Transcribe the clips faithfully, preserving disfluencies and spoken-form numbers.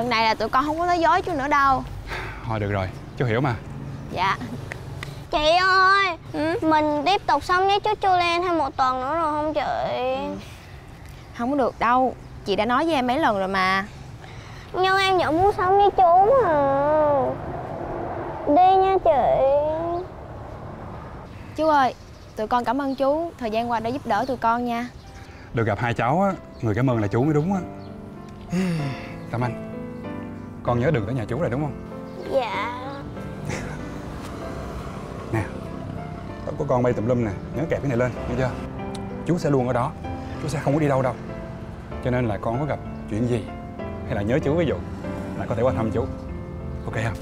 lần này là tụi con không có nói dối chú nữa đâu. Thôi được rồi, chú hiểu mà. Dạ. Chị ơi, ừ? mình tiếp tục sống với chú Julian thêm một tuần nữa rồi không chị? Ừ. Không có được đâu, chị đã nói với em mấy lần rồi mà. Nhưng em vẫn muốn sống với chú à. Đi nha chị. Chú ơi, tụi con cảm ơn chú thời gian qua đã giúp đỡ tụi con nha. Được gặp hai cháu á, người cảm ơn là chú mới đúng á. Tâm Anh, con nhớ đường tới nhà chú rồi đúng không? Dạ. Nè, tóc của con bay tùm lum nè, nhớ kẹp cái này lên, nghe chưa? Chú sẽ luôn ở đó, chú sẽ không có đi đâu đâu. Cho nên là con có gặp chuyện gì hay là nhớ chú ví dụ là có thể qua thăm chú. Ok không?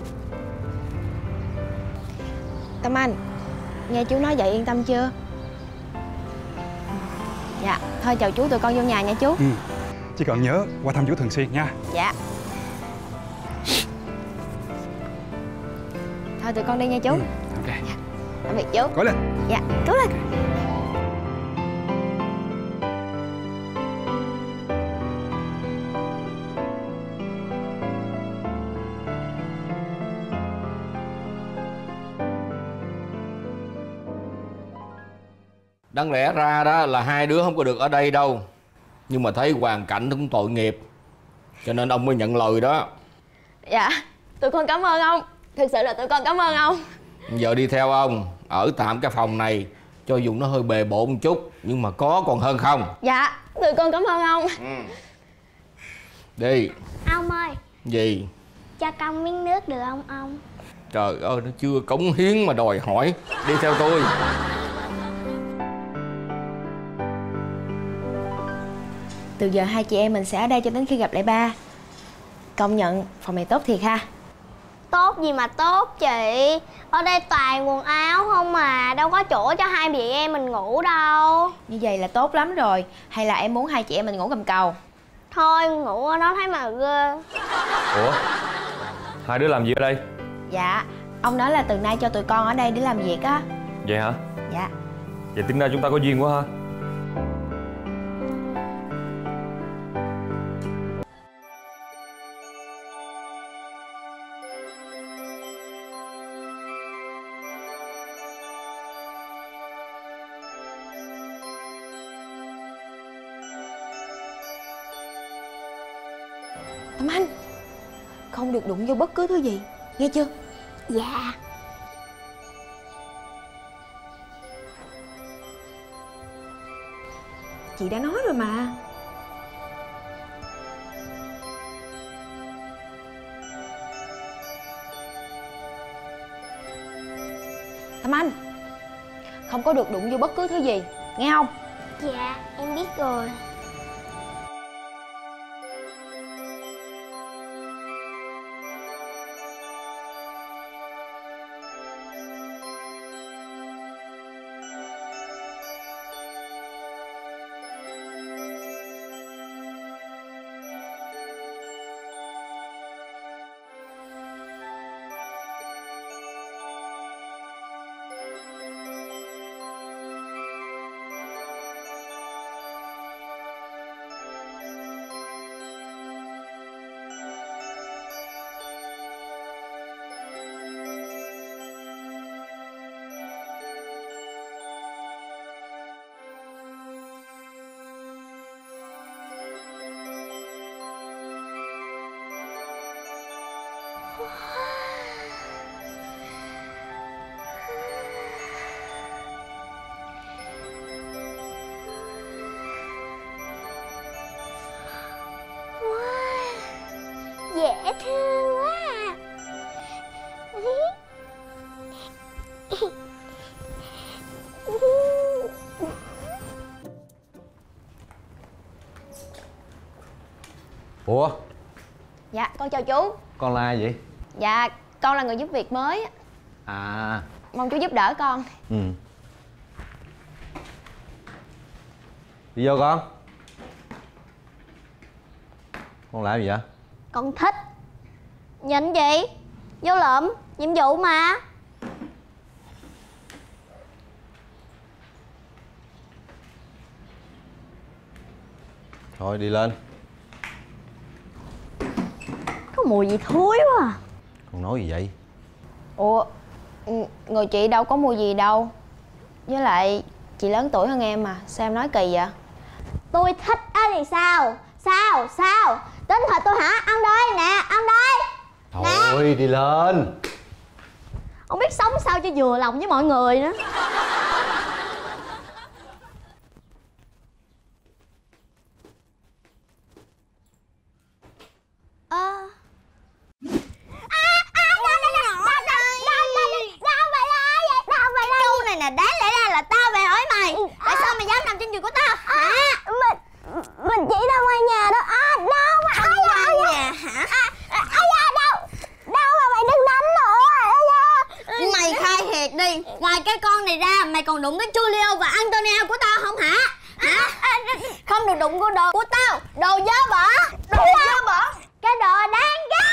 Tâm Anh, nghe chú nói vậy yên tâm chưa? Dạ, thôi chào chú, tụi con vô nhà nha chú. Ừ, chỉ cần nhớ qua thăm chú thường xuyên nha. Dạ. Thôi tụi con đi nha chú. Ừ, ok. Dạ. Tạm biệt chú. Cố lên. Dạ, cố lên. Đáng lẽ ra đó là hai đứa không có được ở đây đâu. Nhưng mà thấy hoàn cảnh cũng tội nghiệp, cho nên ông mới nhận lời đó. Dạ, tụi con cảm ơn ông. Thực sự là tụi con cảm ơn ông. Giờ đi theo ông, ở tạm cái phòng này. Cho dù nó hơi bề bộn một chút, nhưng mà có còn hơn không. Dạ, tụi con cảm ơn ông. Ừ. Đi. Ông ơi. Gì? Cho con miếng nước được không ông? Trời ơi, nó chưa cống hiến mà đòi hỏi. Đi theo tôi. Từ giờ hai chị em mình sẽ ở đây cho đến khi gặp lại ba. Công nhận phòng này tốt thiệt ha. Tốt gì mà tốt chị. Ở đây toàn quần áo không mà. Đâu có chỗ cho hai chị em mình ngủ đâu. Như vậy là tốt lắm rồi. Hay là em muốn hai chị em mình ngủ gầm cầu? Thôi ngủ ở đó thấy mà ghê. Ủa? Hai đứa làm gì ở đây? Dạ, ông nói là từ nay cho tụi con ở đây để làm việc á. Vậy hả? Dạ. Vậy tính ra chúng ta có duyên quá ha. Tâm Anh, không được đụng vô bất cứ thứ gì, nghe chưa? Dạ. Chị đã nói rồi mà. Tâm Anh, không có được đụng vô bất cứ thứ gì, nghe không? Dạ, em biết rồi. Dễ thương quá à. Ủa? Dạ, con chào chú. Con là ai vậy? Dạ, con là người giúp việc mới. À. Mong chú giúp đỡ con. Ừ. Đi vô con. Con làm gì vậy? Con thích. Nhìn gì? Vô lượm, nhiệm vụ mà. Thôi đi lên. mùi gì thối quá à. Con nói gì vậy? Ủa, người chị đâu có mùi gì đâu. Với lại chị lớn tuổi hơn em mà, sao em nói kỳ vậy? Tôi thích á thì sao? Sao? Sao? Tính thật tôi hả? Ăn đây nè, ăn đây. Thôi đi lên. Không biết sống sao cho vừa lòng với mọi người nữa. Ơ Câu này nè, đáng lẽ ra là tao về hỏi mày. Tại sao mày dám nằm trên giường của tao hả? Mình Mình chỉ ra ngoài nhà đó. À đâu mà không ngoài nhà hả? Ây da đâu Đâu mà mày đừng đánh nữa. Mày khai thiệt đi, ngoài cái con này ra mày còn đụng đến Julio và Antonio của tao không hả? Hả? Không được đụng vô đồ của tao. Đồ dơ bẩn. Đồ dơ bẩn. Cái đồ đáng ghét.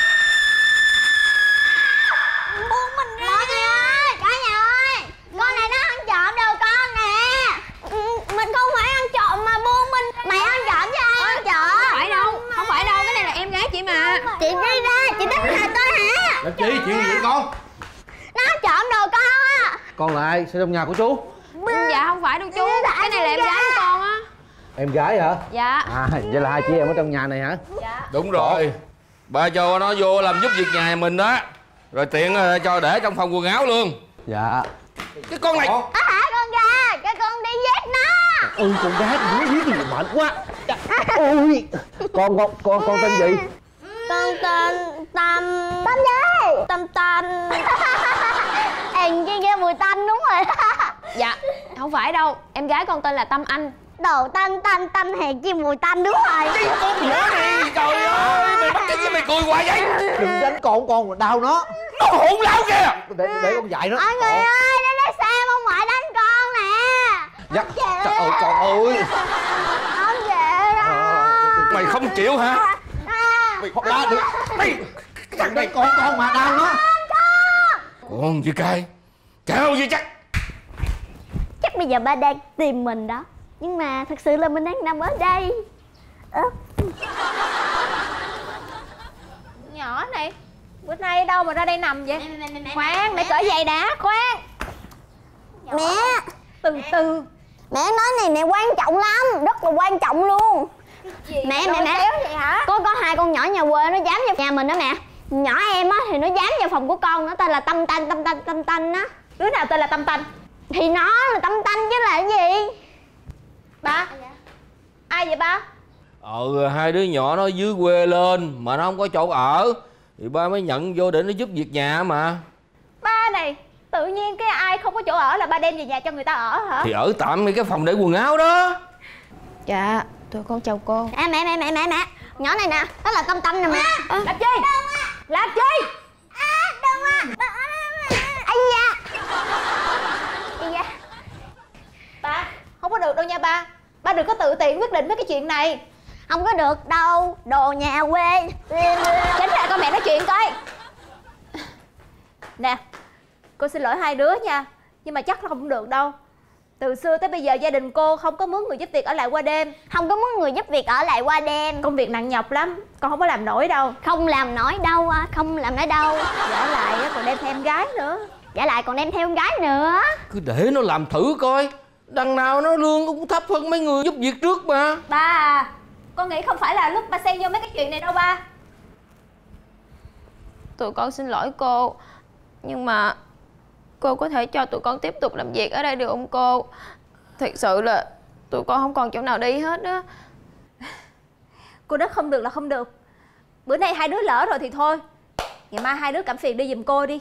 Buông mình ra. Mọi người ơi, cả nhà ơi, con này nó ăn trộm đồ con nè. Mình không phải ăn trộm mà buông mình ra. Mày ăn trộm chứ ai ăn trộm? Không phải đâu, không phải đâu, cái này là em gái chị mà. Chị đi ra, chị đánh hại tôi hả? Làm chi? Chuyện gì vậy con? Nó trộm đồ con á. Con là ai? Sao trong nhà của chú? Dạ không phải đâu chú, cái này là em gái của con á. Em gái hả? Dạ. À, vậy là hai chị em ở trong nhà này hả? Dạ. Đúng rồi. Ba cho nó vô làm giúp việc nhà mình đó. Rồi tiện cho để trong phòng quần áo luôn. Dạ. Cái con này. Á hả con gà, cái con đi giết nó. Ừ, con gái con nói giết gì mệt quá. Ôi, con con con con tên gì? Con tên Tâm. Tâm gì? Tâm Tâm. Em kia kia mùi tanh đúng rồi. Dạ, không phải đâu, em gái con tên là Tâm Anh. Đồ tanh tanh tanh hèn chi mùi tanh đúng rồi. Cái con nhỏ này, trời ơi, mày bắt cái mày cười hoài vậy. Đừng đánh con con đau nó. Nó hỗn láo kìa. Để để con dạy nó. Mọi người ơi, đến đây xem ông ngoại đánh con nè. Dạ. Trời ơi con ơi. Không về đâu. Mày không chịu hả? Mày không đau được. Mày thằng này con con mà đau nó. Con gì cay, cháu gì chắc. Chắc bây giờ ba đang tìm mình đó. Nhưng mà thật sự là mình đang nằm ở đây. Ơ. Nhỏ này, bữa nay đâu mà ra đây nằm vậy? Mẹ, mẹ, mẹ, mẹ, Khoan, mẹ. để cởi giày đã, khoan. Mẹ, Từ từ. mẹ nói này nè quan trọng lắm, rất là quan trọng luôn. Mẹ mẹ mẹ, kéo vậy hả? có có hai con nhỏ nhà quê nó dám vào nhà mình đó mẹ. Nhỏ em á thì nó dám vào phòng của con, nó tên là Tâm Tanh Tâm Tanh Tâm Tanh á. Đứa nào tên là Tâm Tanh? Thì nó là Tâm Tanh chứ là cái gì? Ba? Ai vậy ba? Ờ, hai đứa nhỏ nó dưới quê lên mà nó không có chỗ ở thì ba mới nhận vô để nó giúp việc nhà mà. Ba này, tự nhiên cái ai không có chỗ ở là ba đem về nhà cho người ta ở hả? Thì ở tạm cái phòng để quần áo đó. Dạ, tôi con chào cô. À mẹ mẹ mẹ mẹ mẹ, nhỏ này nè, đó là Tâm Tâm nè mẹ. À, làm chi? Làm chi? À, đừng à. Ây da. Ây da. Ba, không có được đâu nha ba. Ba đừng có tự tiện quyết định với cái chuyện này. Không có được đâu, đồ nhà quê. Tránh ra con mẹ nói chuyện coi. Nè, cô xin lỗi hai đứa nha, nhưng mà chắc là không được đâu. Từ xưa tới bây giờ gia đình cô không có mướn người giúp việc ở lại qua đêm. Không có muốn người giúp việc ở lại qua đêm. Công việc nặng nhọc lắm, con không có làm nổi đâu. Không làm nổi đâu, không làm nổi đâu. Giả lại còn đem thêm em gái nữa. Giả lại còn đem theo con gái nữa. Cứ để nó làm thử coi. Đằng nào nó lương cũng thấp hơn mấy người giúp việc trước mà. Ba à, con nghĩ không phải là lúc ba xen vô mấy cái chuyện này đâu ba. Tụi con xin lỗi cô, nhưng mà cô có thể cho tụi con tiếp tục làm việc ở đây được không cô? Thật sự là tụi con không còn chỗ nào đi hết á. Cô nói không được là không được. Bữa nay hai đứa lỡ rồi thì thôi. Ngày mai hai đứa cảm phiền đi giùm cô đi.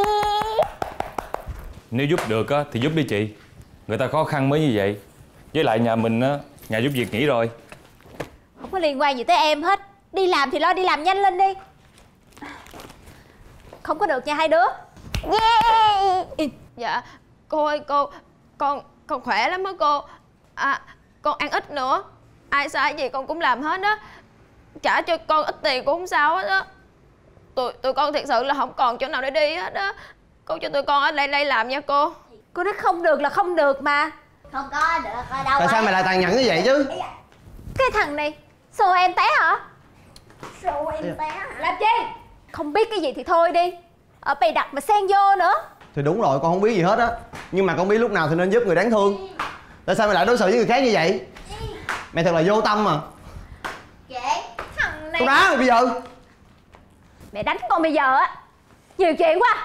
Nếu giúp được á thì giúp đi chị. Người ta khó khăn mới như vậy. Với lại nhà mình á, nhà giúp việc nghỉ rồi. Không có liên quan gì tới em hết. Đi làm thì lo đi làm nhanh lên đi. Không có được nha hai đứa. Yeah. Dạ, cô ơi cô, con con khỏe lắm á cô. À, con ăn ít nữa. Ai sai gì con cũng làm hết á. Trả cho con ít tiền cũng không sao hết á. Tụi, tụi con thật sự là không còn chỗ nào để đi hết á. Cô cho tụi con ở đây đây làm nha cô. Cô nói không được là không được mà. Không có được ở đâu. Tại sao mày lại tàn nhẫn như vậy chứ? Cái thằng này xô em té hả? Xô em té hả? Làm chi? Không biết cái gì thì thôi đi, ở bày đặt mà xen vô nữa. Thì đúng rồi, con không biết gì hết á. Nhưng mà con biết lúc nào thì nên giúp người đáng thương. Tại sao mày lại đối xử với người khác như vậy? Mày thật là vô tâm mà. Chị, thằng này... Con đá mày bây giờ. Mẹ đánh con bây giờ á, nhiều chuyện quá.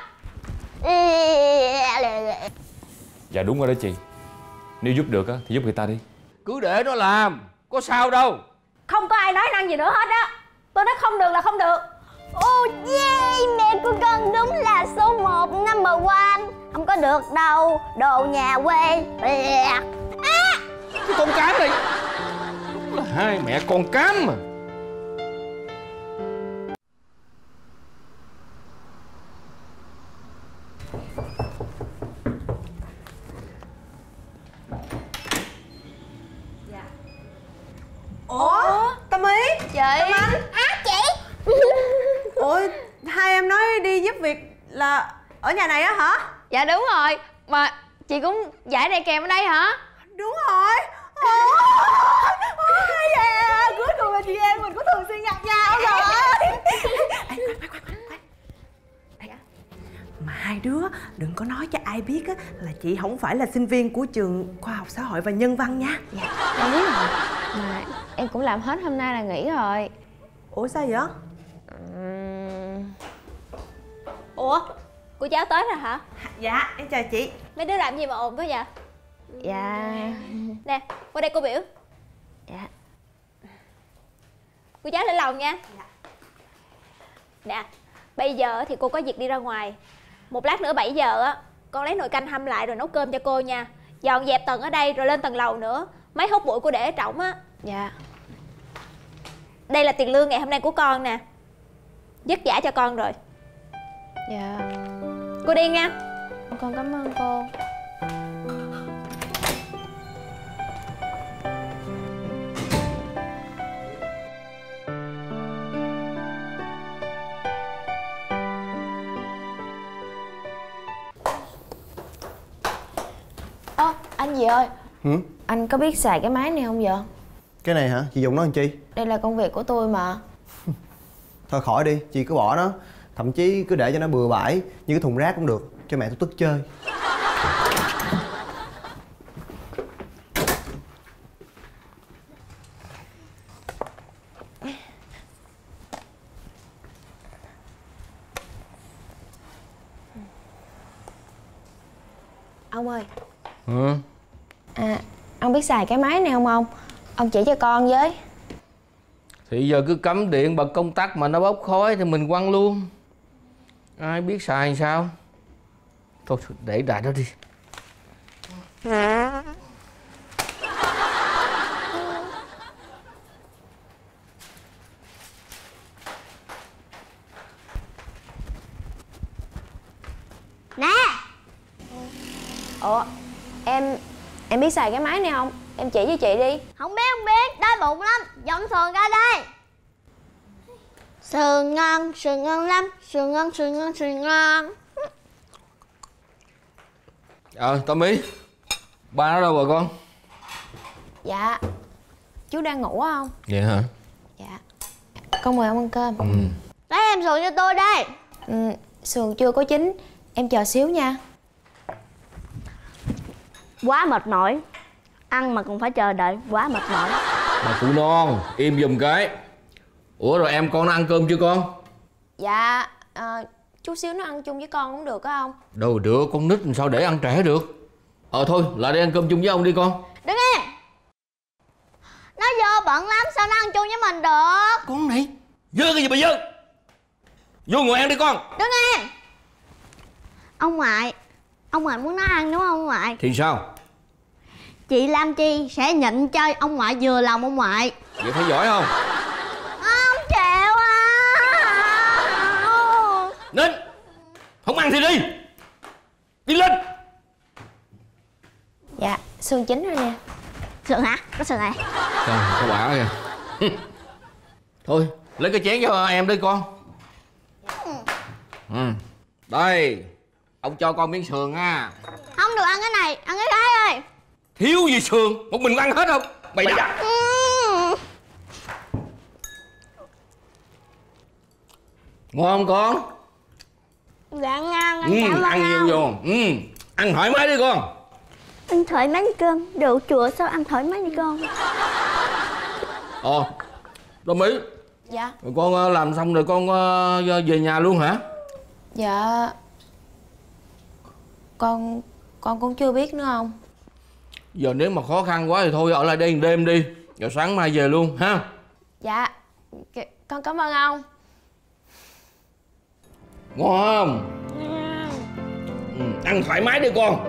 Dạ đúng rồi đó chị. Nếu giúp được á thì giúp người ta đi. Cứ để nó làm, có sao đâu. Không có ai nói năng gì nữa hết á. Tôi nói không được là không được. Oh yeah, mẹ của con đúng là số một, number one. Không có được đâu, đồ nhà quê. À. Cái con cám này đúng là hai mẹ con cám mà. Ủa, Tâm Ý. Chị. Tâm Anh. À chị. Ủa, hai em nói đi giúp việc là ở nhà này á hả? Dạ đúng rồi. Mà chị cũng giải đề kèm ở đây hả? Đúng rồi. Ôi, yeah. Cuối cùng là chị em mình có thường xuyên gặp nhau rồi. Ê, khoan, khoan, khoan, khoan. Đây. Mà hai đứa đừng có nói cho ai biết á là chị không phải là sinh viên của trường Khoa học Xã hội và Nhân văn nha. Dạ, em biết rồi. Mà em cũng làm hết hôm nay là nghỉ rồi. Ủa sao vậy? Uhm... Ủa, cô giáo tới rồi hả? Dạ, em chào chị. Mấy đứa làm gì mà ồn quá vậy? Dạ... Nè, qua đây cô biểu. Dạ. Cô giáo lên lầu nha. Dạ. Nè, bây giờ thì cô có việc đi ra ngoài. Một lát nữa bảy giờ á, con lấy nồi canh hâm lại rồi nấu cơm cho cô nha. Dọn dẹp tầng ở đây rồi lên tầng lầu nữa. Mấy hút bụi cô để ở trỏng á. Dạ. Đây là tiền lương ngày hôm nay của con nè. Dứt giả cho con rồi. Dạ. Cô đi nha. Con cảm ơn cô. Ơ, à, anh gì ơi. Hử? Anh có biết xài cái máy này không vậy? Cái này hả? Chị dùng nó làm chi? Đây là công việc của tôi mà. Thôi khỏi đi, chị cứ bỏ nó. Thậm chí cứ để cho nó bừa bãi như cái thùng rác cũng được, cho mẹ tôi tức chơi. Ông ơi. Ừ. À, ông biết xài cái máy này không ông? Ông chỉ cho con với. Thì giờ cứ cắm điện bật công tắc mà nó bốc khói thì mình quăng luôn. Ai biết xài làm sao. Thôi để đại đó đi. Nè. Ủa, em em biết xài cái máy này không? Em chỉ cho chị đi. Không biết không biết, đói bụng lắm. Dọn sườn ra đây. Sườn ngon, sườn ngon lắm. Sườn ngon, sườn ngon, sườn ngon. Ờ, Tâm Ý. Ba nó đâu rồi con? Dạ. Chú đang ngủ không? Vậy hả? Dạ. Con mời ông ăn cơm. Ừ. Lấy em sườn cho tôi đây. Ừ, sườn chưa có chín. Em chờ xíu nha. Quá mệt mỏi. Ăn mà còn phải chờ đợi, quá mệt mỏi. Bà cụ non, im giùm cái. Ủa rồi em con nó ăn cơm chưa con? Dạ, à, chút xíu nó ăn chung với con cũng được có không? Đâu được, con nít làm sao để ăn trẻ được. Ờ thôi, lại đi ăn cơm chung với ông đi con. Đứng im. Nó vô bận lắm, sao nó ăn chung với mình được? Con này, dơ cái gì mà dơ. Vô ngồi ăn đi con. Đứng im. Ông ngoại, ông ngoại muốn nó ăn đúng không ông ngoại? Thì sao? Chị Lam Chi sẽ nhịn chơi ông ngoại vừa lòng ông ngoại. Vậy phải giỏi không? Không chịu à. Nên không ăn thì đi. Đi lên. Dạ, sườn chín rồi nè. Sườn hả? Có sườn này. Trời, có bả kìa. Thôi, lấy cái chén cho em đi con. Ừ. Đây, ông cho con miếng sườn ha. Không được ăn cái này, ăn cái khác ơi. Thiếu gì sườn, một mình ăn hết không? Bày đặt. Ừ. Ngon không con? Dạ ngon, anh Ừ, cảm ơn ăn nhiều ông. vô. Ừ, ăn thoải mái đi con. Ăn thoải mái đi con. Rượu chùa sao ăn thoải mái đi con. Ồ, Đồng Ý. Dạ. Rồi con ờ, làm xong rồi con ờ, về nhà luôn hả? Dạ. Con Con cũng chưa biết nữa ông. Giờ nếu mà khó khăn quá thì thôi ở lại đây một đêm đi, rồi sáng mai về luôn ha. Dạ. Con cảm ơn ông. Ngon không? Ừ, ăn thoải mái đi con.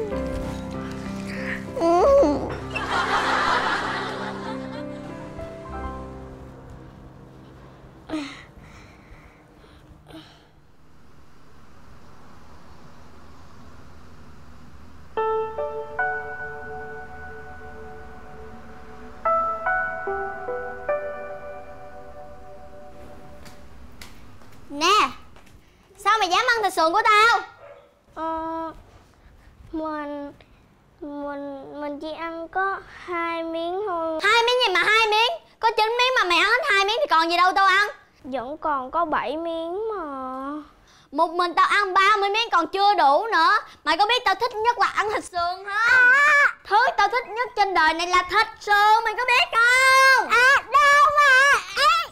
Nè, sao mày dám ăn thịt sườn của tao? Ờ, mình mình mình chỉ ăn có hai miếng thôi. Hai miếng gì mà hai miếng? Có chín miếng mà mày ăn hết hai miếng thì còn gì đâu tao ăn. Vẫn còn có bảy miếng mà. Một mình tao ăn ba mươi miếng còn chưa đủ nữa. Mày có biết tao thích nhất là ăn thịt sườn không? À. Thứ tao thích nhất trên đời này là thịt sườn, mày có biết không? À đâu mà. À.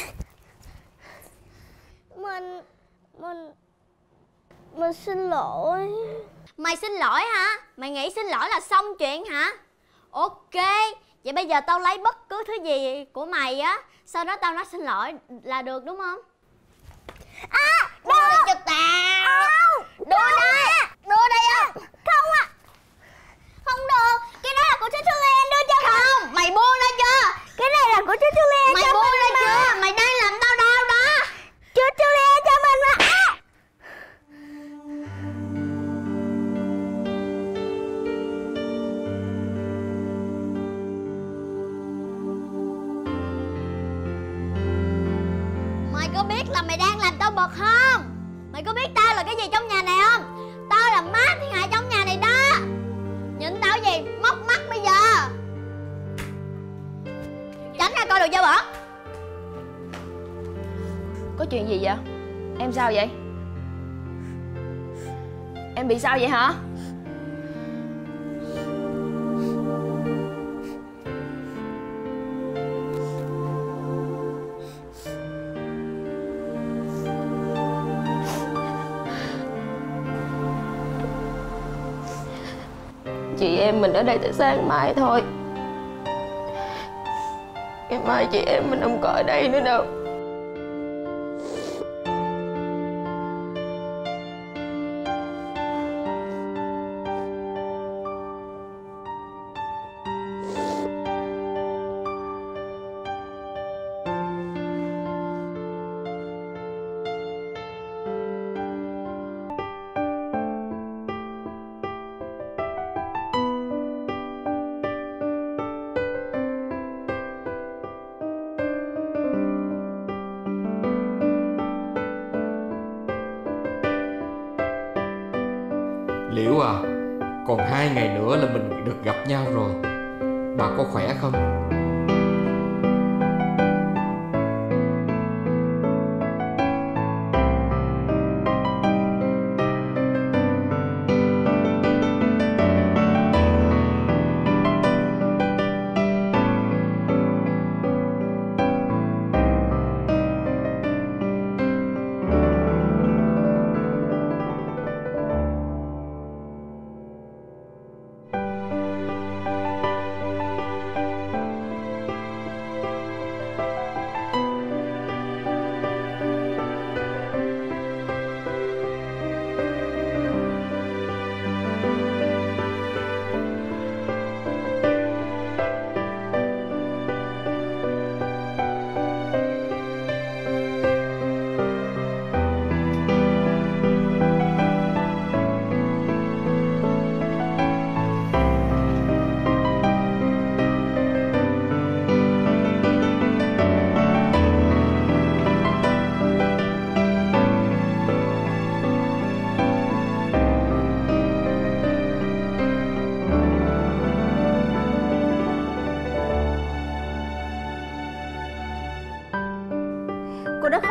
Mình mình mình xin lỗi. Mày xin lỗi hả? Mày nghĩ xin lỗi là xong chuyện hả? Ok, vậy bây giờ tao lấy bất cứ thứ gì của mày á, sau đó tao nói xin lỗi là được đúng không? À, đưa đây cho tao. Đưa đây. Đưa đây á. Không à. Không được, cái đó là của chú Julian đưa cho mày. Không, mày buông ra chưa? Cái này là của chú Julian. Mày buông ra chưa? Mày đang làm tao đau đó. Chú Julian cho mình mà. À. Mày có biết là mày đang làm tao bực không? Mày có biết tao là cái gì trong nhà này không? Tao là má thiên hạ trong nhà này đó. Nhìn tao gì? Móc mắt bây giờ. Tránh ra coi đồ dơ bẩn. Có chuyện gì vậy? Em sao vậy? Em bị sao vậy hả? Chị em mình ở đây tới sáng mai thôi. Ngày mai chị em mình không có ở đây nữa đâu. Liễu à, còn hai ngày nữa là mình được gặp nhau rồi. Bà có khỏe không?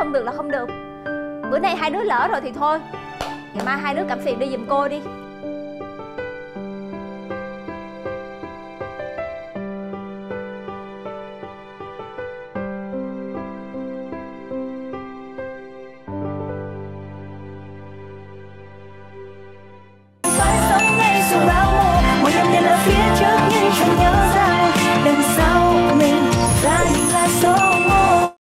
không được là không được. Bữa nay hai đứa lỡ rồi thì thôi, ngày mai hai đứa cầm phiền đi giùm cô đi.